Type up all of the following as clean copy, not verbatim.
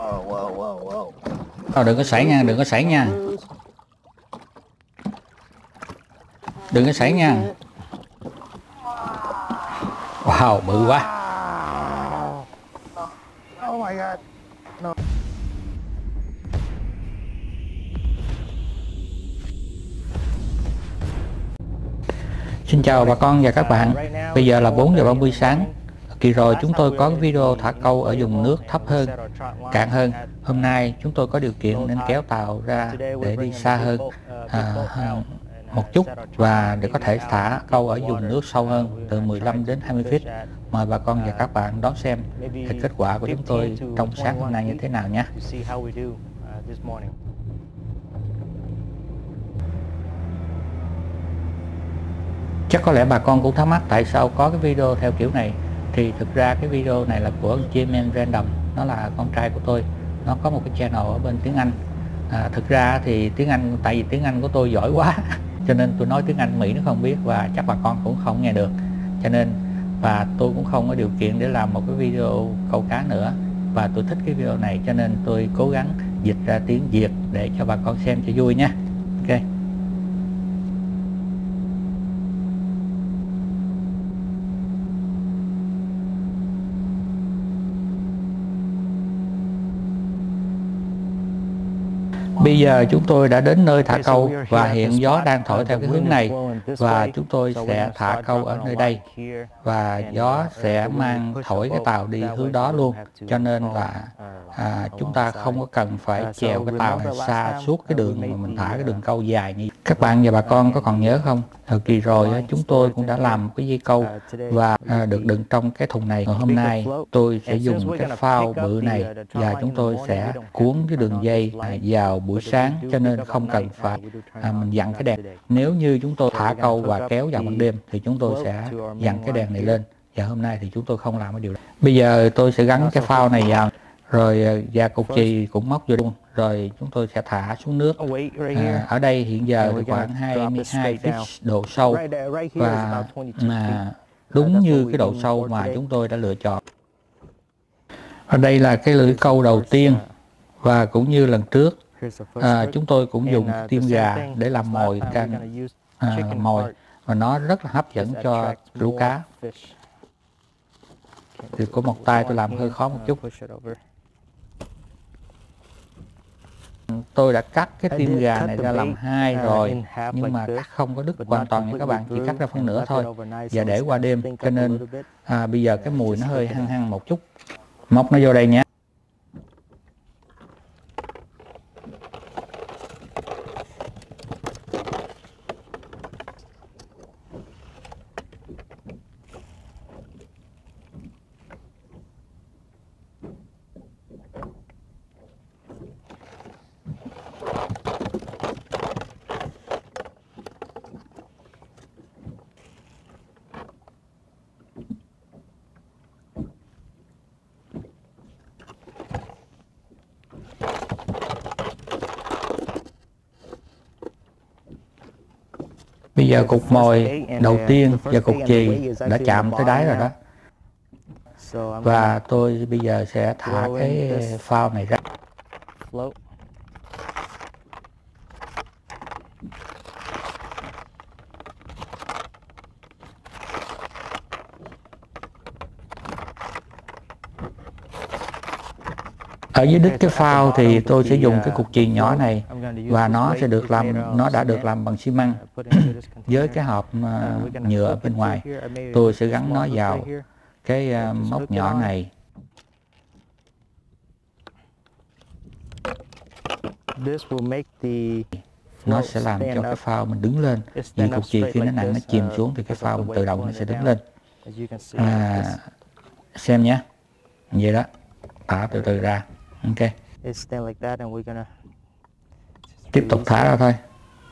Đừng có xảy nha, đừng có xảy nha. Đừng có xảy nha. Wow, bự quá. Xin chào bà con và các bạn. Bây giờ là 4 giờ 30 sáng. Kỳ rồi chúng tôi có video thả câu ở vùng nước thấp hơn, cạn hơn. Hôm nay chúng tôi có điều kiện nên kéo tàu ra để đi xa hơn một chút và để có thể thả câu ở vùng nước sâu hơn từ 15 đến 20 feet. Mời bà con và các bạn đón xem kết quả của chúng tôi trong sáng hôm nay như thế nào nhé. Chắc có lẽ bà con cũng thắc mắc tại sao có cái video theo kiểu này. Thì thực ra cái video này là của Jim Random, nó là con trai của tôi. Nó có một cái channel ở bên tiếng Anh. Thực ra thì tiếng Anh, tại vì tiếng Anh của tôi giỏi quá cho nên tôi nói tiếng Anh Mỹ nó không biết và chắc bà con cũng không nghe được. Cho nên và tôi cũng không có điều kiện để làm một cái video câu cá nữa. Và tôi thích cái video này cho nên tôi cố gắng dịch ra tiếng Việt để cho bà con xem cho vui nhé. Ok. Bây giờ chúng tôi đã đến nơi thả câu và hiện gió đang thổi theo cái hướng này và chúng tôi sẽ thả câu ở nơi đây và gió sẽ mang thổi cái tàu đi hướng đó luôn, cho nên là chúng ta không có cần phải chèo cái tàu này xa suốt cái đường mà mình thả cái đường câu dài như các bạn và bà con có còn nhớ không? Thời kỳ rồi chúng tôi cũng đã làm một cái dây câu và được đựng trong cái thùng này. Hôm nay tôi sẽ dùng cái phao bự này và chúng tôi sẽ cuốn cái đường dây vào buổi sáng, cho nên không cần phải mình dặn cái đèn. Nếu như chúng tôi thả câu và kéo vào ban đêm thì chúng tôi sẽ dặn cái đèn này lên, và hôm nay thì chúng tôi không làm cái điều đó. Bây giờ tôi sẽ gắn cái phao này vào rồi và cục chì cũng móc vô luôn, rồi chúng tôi sẽ thả xuống nước. Ở đây hiện giờ thì khoảng 22 feet độ sâu và đúng như cái độ sâu mà chúng tôi đã lựa chọn. Ở đây là cái lưỡi câu đầu tiên và cũng như lần trước chúng tôi cũng dùng tim gà để làm mồi mồi và nó rất là hấp dẫn cho lũ cá. Thì có một tay tôi làm hơi khó một chút. Tôi đã cắt cái tim gà này ra làm hai rồi, nhưng mà cắt không có đứt hoàn toàn nha các bạn, chỉ cắt ra phân nửa thôi và để qua đêm, cho nên bây giờ cái mùi nó hơi hăng hăng một chút. Móc nó vô đây nhé. Bây giờ cục mồi đầu tiên và cục chì đã chạm tới đáy rồi đó. Và tôi bây giờ sẽ thả cái phao này ra. Ở dưới đít cái phao thì tôi sẽ dùng cái cục chì nhỏ này và nó sẽ được làm, nó đã được làm bằng xi măng với cái hộp nhựa bên ngoài. Tôi sẽ gắn nó vào cái móc nhỏ này. Nó sẽ làm cho cái phao mình đứng lên. Vì cục chì khi nó nặng nó chìm xuống thì cái phao mình tự động nó sẽ đứng lên. Xem nhé, vậy đó, thả từ từ ra. Ok, tiếp tục thả ra thôi.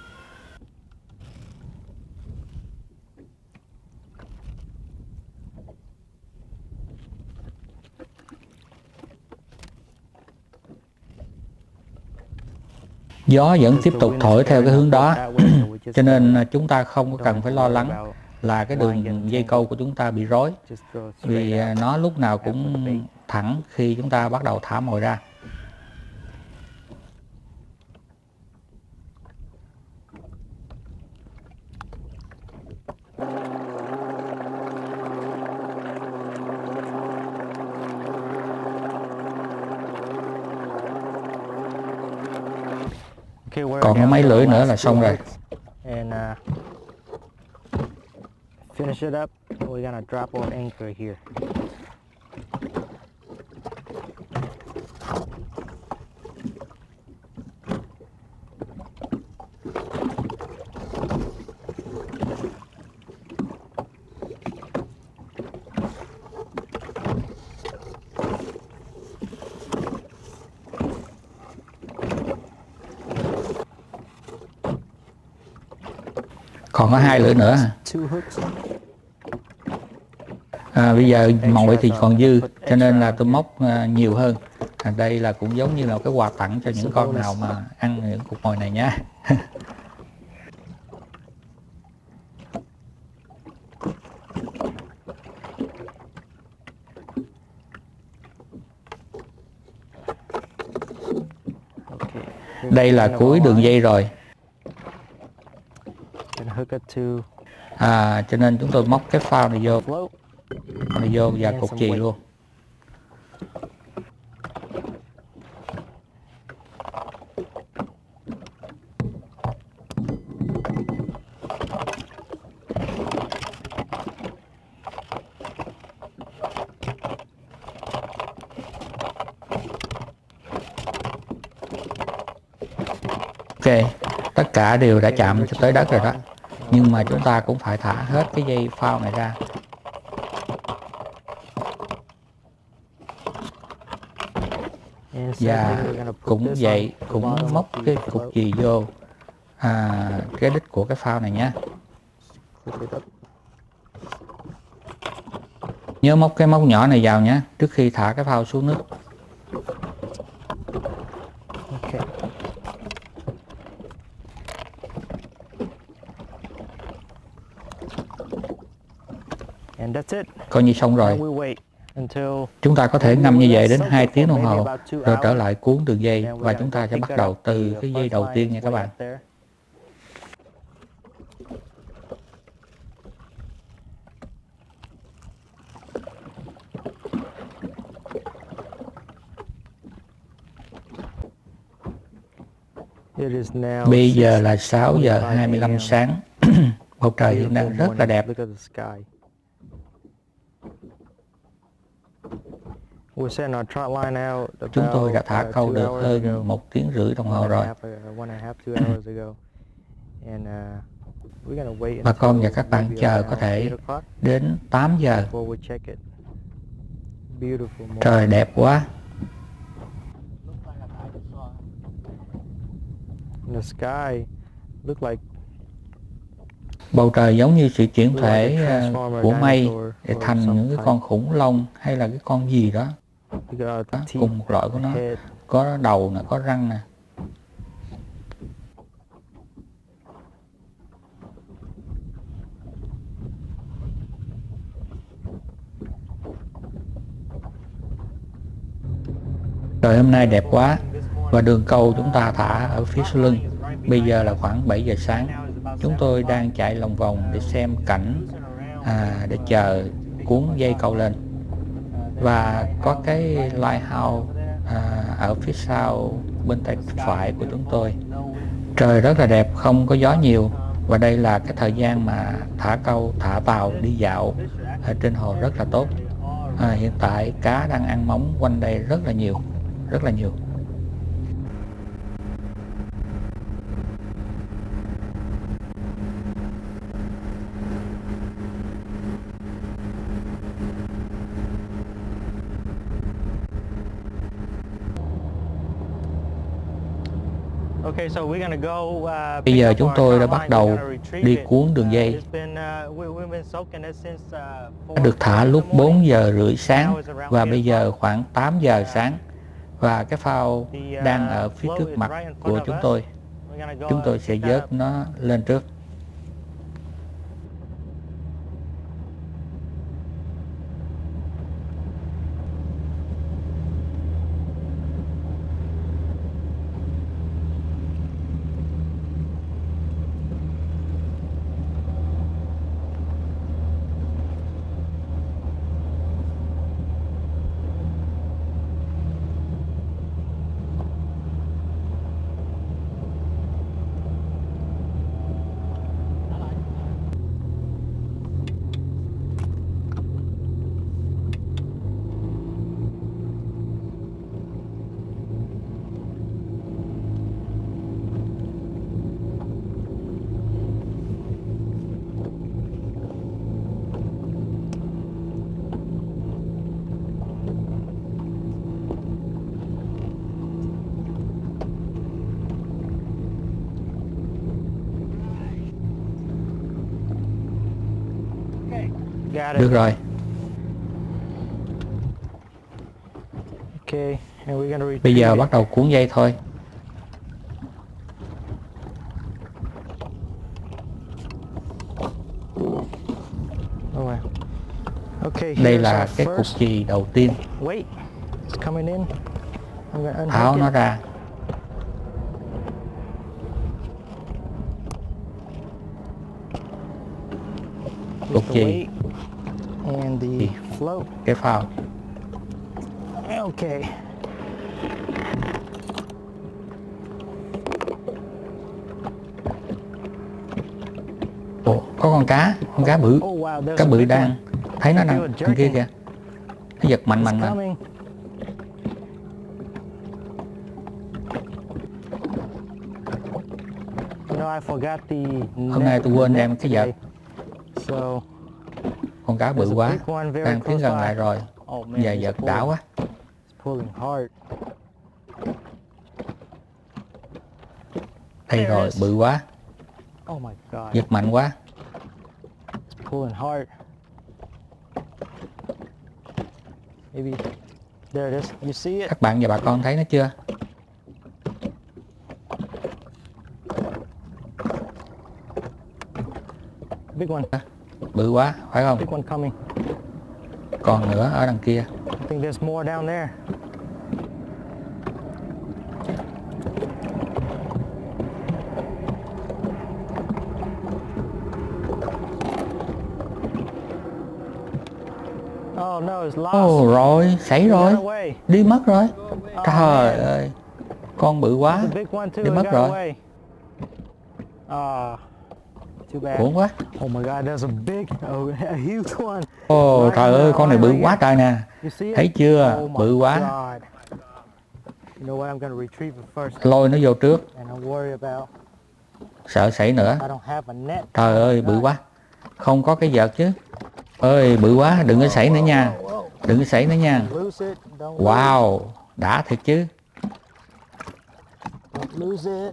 Gió vẫn tiếp tục thổi theo cái hướng đó cho nên chúng ta không có cần phải lo lắng là cái đường dây câu của chúng ta bị rối, vì nó lúc nào cũng thẳng khi chúng ta bắt đầu thả mồi ra. Còn có mấy lưỡi nữa là xong rồi. And finish it up. We're gonna drop our anchor here. Còn có 2 lưỡi nữa. Bây giờ mồi thì còn dư, cho nên là tôi móc nhiều hơn. Đây là cũng giống như là cái quà tặng cho những con nào mà ăn những cục mồi này nha. Đây là cuối đường dây rồi. Cho nên chúng tôi móc cái phao này vô và cục chì luôn. Ok, tất cả đều đã chạm cho tới đất rồi đó. Nhưng mà chúng ta cũng phải thả hết cái dây phao này ra. Và cũng vậy, cũng móc cái cục chì vô cái đít của cái phao này nhé. Nhớ móc cái móc nhỏ này vào nhé, trước khi thả cái phao xuống nước. Coi như xong rồi. Chúng ta có thể ngâm như vậy đến 2 tiếng đồng hồ rồi trở lại cuốn đường dây, và chúng ta sẽ bắt đầu từ cái dây đầu tiên nha các bạn. Bây giờ là 6 giờ 25 sáng. Bầu trời hiện đang rất là đẹp. Chúng tôi đã thả câu được hơn 1 tiếng rưỡi đồng hồ rồi. Bà con và các bạn chờ có thể đến 8 giờ. Trời đẹp quá. Bầu trời giống như sự chuyển thể của mây để thành những cái con khủng long hay là cái con gì đó. Cùng một loại của nó, có đầu nè, có răng nè. Trời hôm nay đẹp quá, và đường câu chúng ta thả ở phía sau lưng. Bây giờ là khoảng 7 giờ sáng. Chúng tôi đang chạy lòng vòng để xem cảnh, để chờ cuốn dây câu lên. Và có cái lighthouse ở phía sau bên tay phải của chúng tôi. Trời rất là đẹp, không có gió nhiều. Và đây là cái thời gian mà thả câu, thả tàu đi dạo ở trên hồ rất là tốt. Hiện tại cá đang ăn móng quanh đây rất là nhiều, rất là nhiều. Bây giờ chúng tôi đã bắt đầu đi cuốn đường dây. Đã được thả lúc 4 giờ rưỡi sáng và bây giờ khoảng 8 giờ sáng. Và cái phao đang ở phía trước mặt của chúng tôi. Chúng tôi sẽ vớt nó lên trước. Got it. Được rồi. Okay, and we're gonna Bây retrieve giờ it. bắt đầu cuốn dây thôi. Alright. Okay, Đây here's là our cái cục first. chì đầu tiên. Wait, it's coming in. I'm gonna Tháo unhook nó it. ra. Cục The chì, weight and the float. cái phao. Okay. Ồ, có con cá bự. Oh wow, there's Cá a bự big đang, one. thấy nó I feel nè, it thằng kia jerking. kìa. Nó giật mạnh It's mà. coming. You know, I forgot the Hôm nay tôi quên đem cái vợt. today. So, Con cá bự there's a quá, big one very đang tiến close gần by. lại rồi. Oh man, Giờ it's giật đảo quá. pulling hard. Đây There rồi, it is. bự quá, Oh my god, giật mạnh quá. it's pulling hard. Maybe there it is. You see it? Các bạn và bà con thấy nó chưa? Big one. Bự quá, phải không? Big one coming. Còn nữa ở đằng kia. I think there's more down there. Oh no, it's lost. Ồ rồi, xảy It rồi, got away. đi mất rồi. Oh, Trời man. ơi, con bự quá, The big one too. đi It mất got rồi. away. Too bad. Uổng quá. Oh my god, there's a big, a huge one. Ồ Right trời on ơi, the con này line bự right quá here. trời nè. You see it? Thấy chưa, Oh my bự quá. god. You know what? I'm gonna retrieve it first, Lôi nó vô trước, and I'll worry about. sợ xảy nữa. I don't have a net. Trời Oh my ơi, bự God. quá. Không có cái vợt chứ. Ơi, bự quá, đừng có xảy nữa nha. Đừng có xảy nữa nha. Lose it. Don't lose Wow, đã thiệt chứ. it. Don't lose it.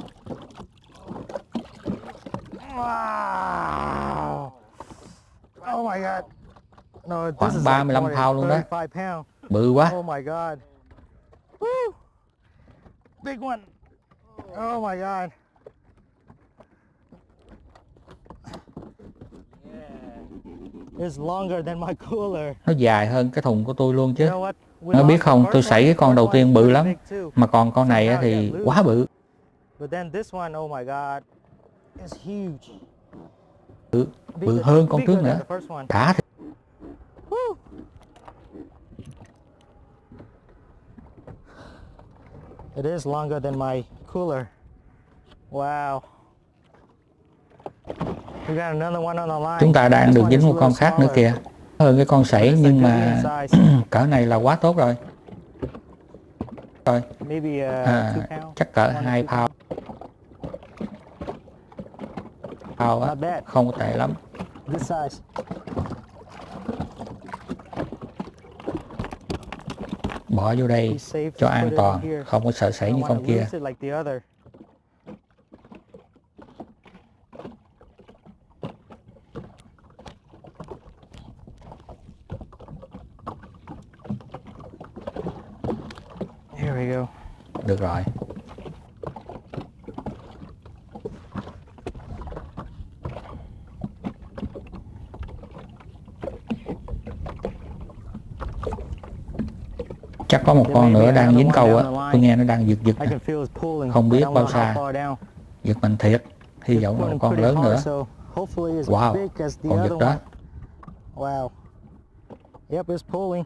Wow. Oh my god. No, this Khoảng is 35 like pound luôn đó. 35 pound. Bự quá. Oh my god. Woo. Big one. Oh my god. It's longer than my cooler. Nó dài hơn cái thùng của tôi luôn You chứ. know what? We Nó biết lost the không, first tôi xảy one. cái con First đầu one tiên was bự pretty lắm. big too. Mà còn con này á Somehow thì it got quá loose. bự. But then this one, oh my god, it's huge. Bự hơn con Bigger trước than nữa. the first one. Đã thiệt. Woo. It is longer than my cooler. Wow. We got another one on the line. Chúng ta đang This được one dính is một a con little khác nữa smaller. kìa. Hơn cái con sảy It's nhưng like mà good in size. cỡ này là quá tốt rồi. Rồi, Maybe 2 pounds. chắc cỡ 1 or 2 2 pound. Pound á, Not bad. không có tệ lắm. This size. Bỏ vô đây Be safe, cho just an put it in toàn, here. không có sợ xảy I như don't con wanna kia. lose it like the other. Here we go. Được rồi. Chắc có một con nữa đang dính câu á. Tôi nghe nó đang giật giật I can feel it pulling. Không but I biết don't bao know how xa. far down. giật mình thiệt. Hy It's vọng là một pulling con pretty lớn hard, nữa. so hopefully it's Wow, big as the con other giật đó. one. Wow. Yep, it's pulling.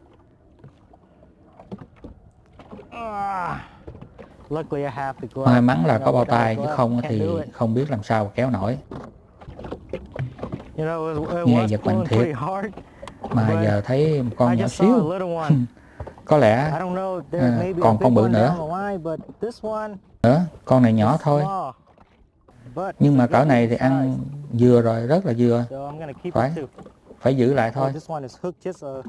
Luckily I have the glove. May mắn là You có know, bao without tay the chứ glove, không can't thì do it. không biết làm sao kéo nổi. You know, it Nghe was giật mình pulling thiệt. pretty hard. Mà But giờ thấy một con I nhỏ just saw xíu. a little one. Có lẽ I don't know, there's maybe còn a con big bự one nữa. down the line, but this one Nữa, con này nhỏ is thôi. small. But Nhưng it's mà a cỡ good này thì size. ăn vừa rồi, rất là vừa. So I'm gonna keep Phải. it too. Phải giữ lại thôi. Oh, this one is hooked just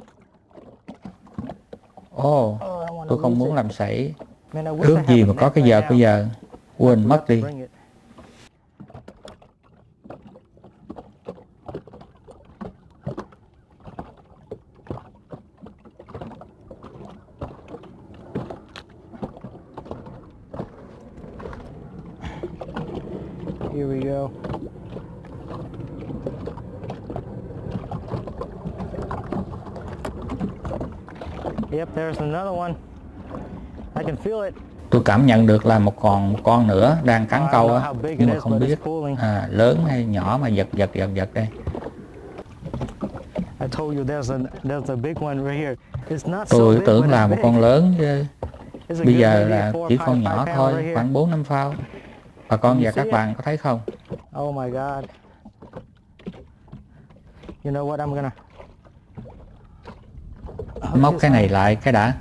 Ồ, I wanna tôi không lose muốn it. làm sảy. Man, I wish I Ước had gì a mà có net cái right vợt now. bây giờ. Quên I mất forgot to đi. bring it. Here we go. Yep, there's another one. I can feel it. Tôi cảm nhận được là một con nữa đang cắn câu á, nhưng mà không biết lớn hay nhỏ, mà giật đây. Tôi tưởng là một con lớn chứ bây giờ là chỉ con nhỏ thôi, khoảng 4-5 phao. Bà con và các bạn có thấy không? Oh my god. You know what, I'm gonna móc cái này lại cái đã.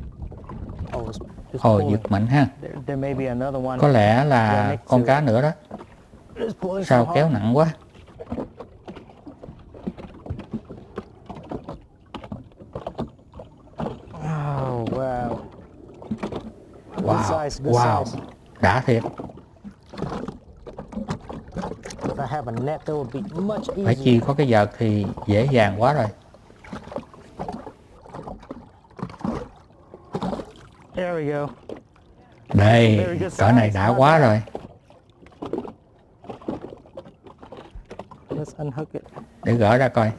Giật mạnh ha. Có lẽ là con cá nữa đó. Sao kéo nặng quá. Wow, đã thiệt. Phải chi có cái vợt thì dễ dàng quá rồi. Đây, cỡ này đã quá rồi. Để gỡ ra coi.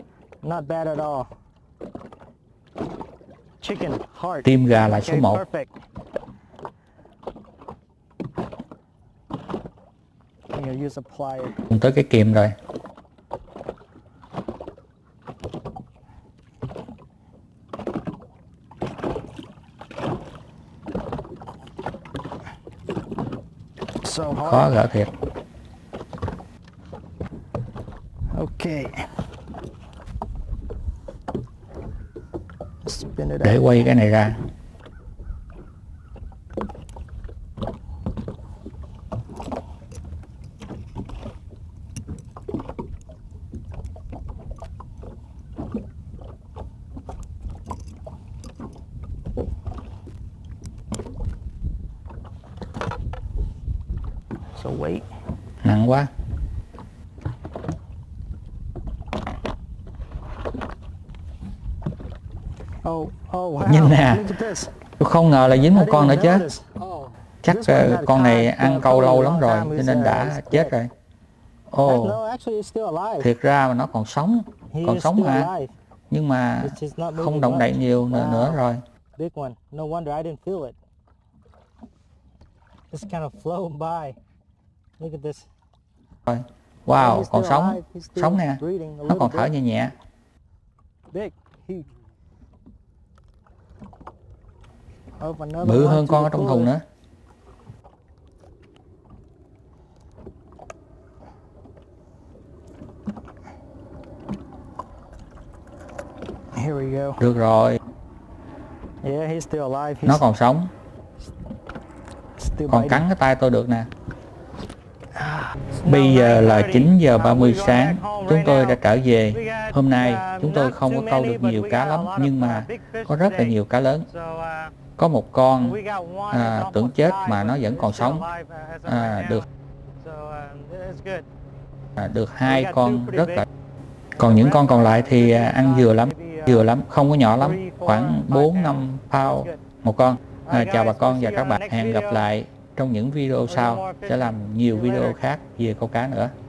Tim gà là số 1. Tới cái kìm rồi. Khó gỡ thiệt. Để quay cái này ra. Nặng quá. Nhìn nè, tôi không ngờ là dính một con nữa chứ. Chắc con này ăn câu lâu lắm rồi cho nên đã chết rồi. Thiệt ra mà nó còn sống mà. Nhưng mà không động đậy nhiều nữa rồi. Wow, còn sống nè. Nó còn thở nhẹ nhẹ. Bự hơn con ở trong thùng nữa. Được rồi. Nó còn sống. Còn cắn cái tay tôi được nè. Bây giờ là 9 giờ 30 sáng. Chúng tôi đã trở về. Hôm nay chúng tôi không có câu được nhiều cá lắm, nhưng mà có rất là nhiều cá lớn. Có một con tưởng chết mà nó vẫn còn sống. Được 2 con rất là. Còn những con còn lại thì ăn vừa lắm, không có nhỏ lắm, khoảng 4-5 pound một con. Chào bà con và các bạn, hẹn gặp lại trong những video sau, sẽ làm nhiều video khác về câu cá nữa.